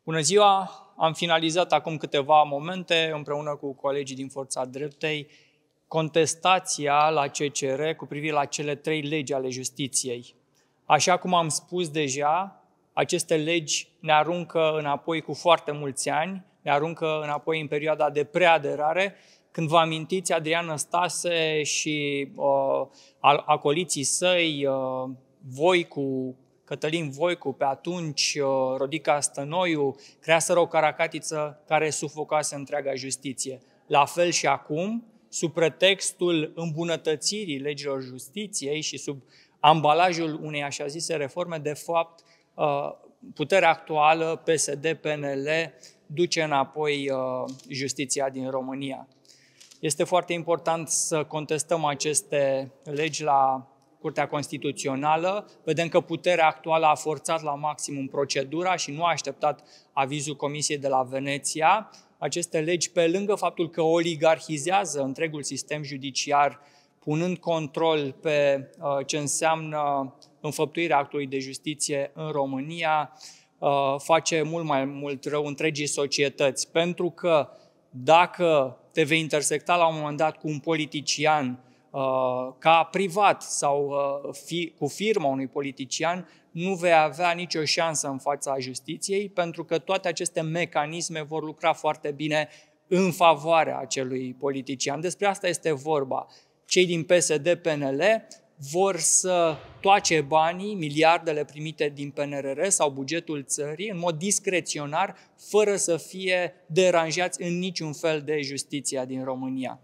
Bună ziua! Am finalizat acum câteva momente, împreună cu colegii din Forța Dreptei, contestația la CCR cu privire la cele 3 legi ale justiției. Așa cum am spus deja, aceste legi ne aruncă înapoi cu foarte mulți ani, ne aruncă înapoi în perioada de preaderare. Când vă amintiți, Adrian Năstase și acoliții săi, Cătălin Voicu, pe atunci Rodica Stănoiu, creaseră o caracatiță care sufocase întreaga justiție. La fel și acum, sub pretextul îmbunătățirii legilor justiției și sub ambalajul unei așa zise reforme, de fapt, puterea actuală, PSD-PNL, duce înapoi justiția din România. Este foarte important să contestăm aceste legi la Curtea Constituțională. Vedem că puterea actuală a forțat la maximum procedura și nu a așteptat avizul Comisiei de la Veneția. Aceste legi, pe lângă faptul că oligarhizează întregul sistem judiciar, punând control pe ce înseamnă înfăptuirea actului de justiție în România, face mult mai mult rău întregii societăți. Pentru că dacă te vei intersecta la un moment dat cu un politician ca privat sau cu firma unui politician, nu vei avea nicio șansă în fața justiției, pentru că toate aceste mecanisme vor lucra foarte bine în favoarea acelui politician. Despre asta este vorba. Cei din PSD-PNL vor să toace banii, miliardele primite din PNRR sau bugetul țării, în mod discreționar, fără să fie deranjați în niciun fel de justiția din România.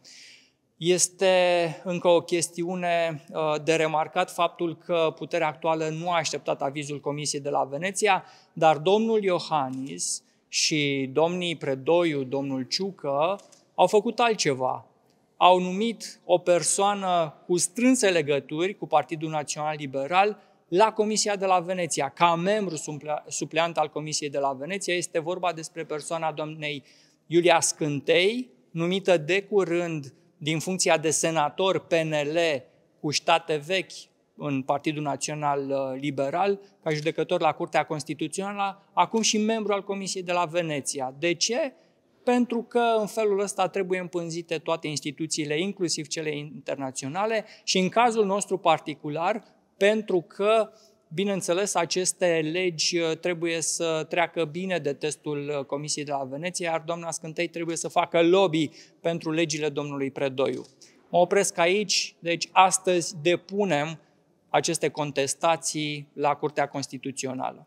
Este încă o chestiune de remarcat faptul că puterea actuală nu a așteptat avizul Comisiei de la Veneția, dar domnul Iohannis și domnii Predoiu, domnul Ciucă, au făcut altceva. Au numit o persoană cu strânse legături cu Partidul Național Liberal la Comisia de la Veneția. Ca membru supleant al Comisiei de la Veneția este vorba despre persoana doamnei Iulia Scântei, numită de curând din funcția de senator PNL cu state vechi în Partidul Național Liberal, ca judecător la Curtea Constituțională, acum și membru al Comisiei de la Veneția. De ce? Pentru că în felul ăsta trebuie împânzite toate instituțiile, inclusiv cele internaționale și în cazul nostru particular, pentru că, bineînțeles, aceste legi trebuie să treacă bine de testul Comisiei de la Veneția, iar doamna Scântei trebuie să facă lobby pentru legile domnului Predoiu. Mă opresc aici, deci astăzi depunem aceste contestații la Curtea Constituțională.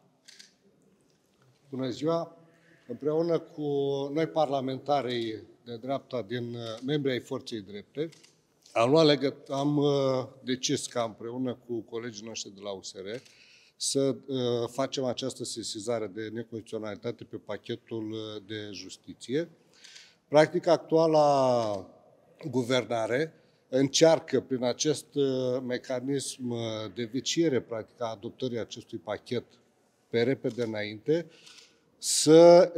Bună ziua! Împreună cu noi parlamentarii de dreapta din membrii ai Forței Drepte, am decis ca împreună cu colegii noștri de la USR să facem această sesizare de neconstituționalitate pe pachetul de justiție. Practic, actuala guvernare încearcă prin acest mecanism de viciere, practic, a adoptării acestui pachet pe repede înainte, să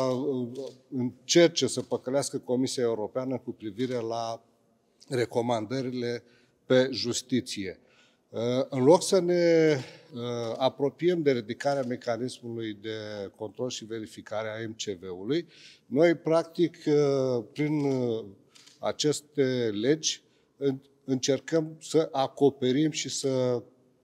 încerce să păcălească Comisia Europeană cu privire la recomandările pe justiție. În loc să ne apropiem de ridicarea mecanismului de control și verificare a MCV-ului, noi, practic, prin aceste legi, încercăm să acoperim și să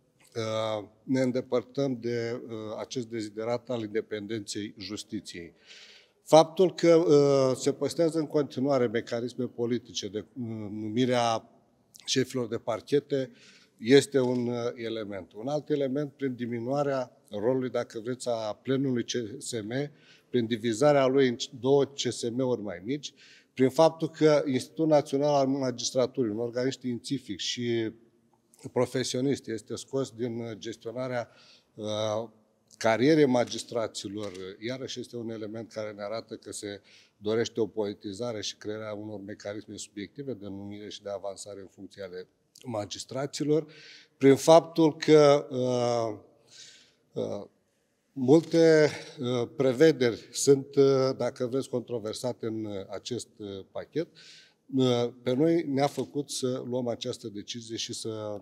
ne îndepărtăm de acest deziderat al independenței justiției. Faptul că se păstrează în continuare mecanisme politice de numirea șefilor de parchete este un element. Un alt element, prin diminuarea rolului, dacă vreți, a plenului CSM, prin divizarea lui în 2 CSM-uri mai mici, prin faptul că Institutul Național al Magistraturii, un organism științific și profesionist, este scos din gestionarea carierei magistraților, iarăși este un element care ne arată că se dorește o politizare și crearea unor mecanisme subiective de numire și de avansare în funcție ale magistraților, prin faptul că multe prevederi sunt, dacă vreți, controversate în acest pachet. Pe noi ne-a făcut să luăm această decizie și să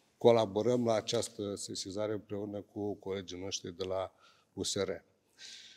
colaborăm la această sesizare împreună cu colegii noștri de la USR.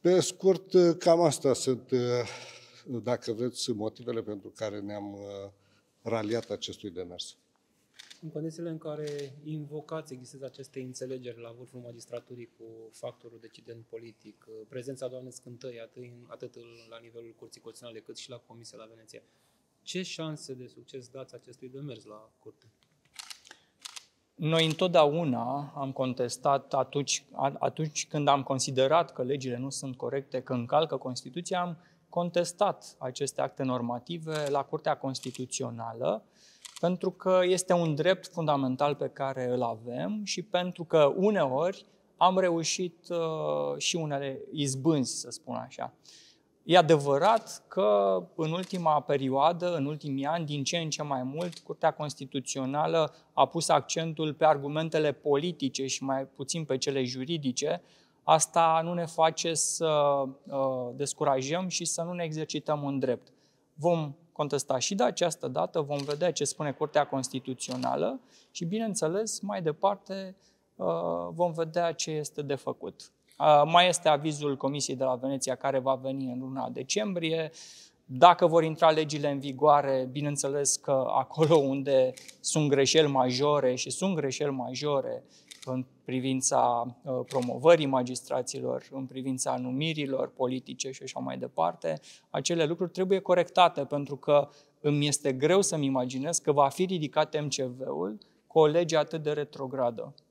Pe scurt, cam astea sunt, dacă vreți, motivele pentru care ne-am raliat acestui demers. În condițiile în care invocați, există aceste înțelegeri la vârful magistraturii cu factorul decident politic, prezența doamnei Scântăi, atât la nivelul Curții Constituționale, cât și la Comisia la Veneția, ce șanse de succes dați acestui demers la Curte? Noi întotdeauna am contestat atunci când am considerat că legile nu sunt corecte, că încalcă Constituția, am contestat aceste acte normative la Curtea Constituțională, pentru că este un drept fundamental pe care îl avem și pentru că uneori am reușit și unele izbânzi, să spun așa. E adevărat că în ultima perioadă, în ultimii ani, din ce în ce mai mult, Curtea Constituțională a pus accentul pe argumentele politice și mai puțin pe cele juridice. Asta nu ne face să descurajăm și să nu ne exercităm un drept. Vom contesta și de această dată, vom vedea ce spune Curtea Constituțională și, bineînțeles, mai departe vom vedea ce este de făcut. Mai este avizul Comisiei de la Veneția care va veni în luna decembrie. Dacă vor intra legile în vigoare, bineînțeles că acolo unde sunt greșeli majore și sunt greșeli majore în privința promovării magistraților, în privința numirilor politice și așa mai departe, acele lucruri trebuie corectate, pentru că îmi este greu să-mi imaginez că va fi ridicat MCV-ul cu o lege atât de retrogradă.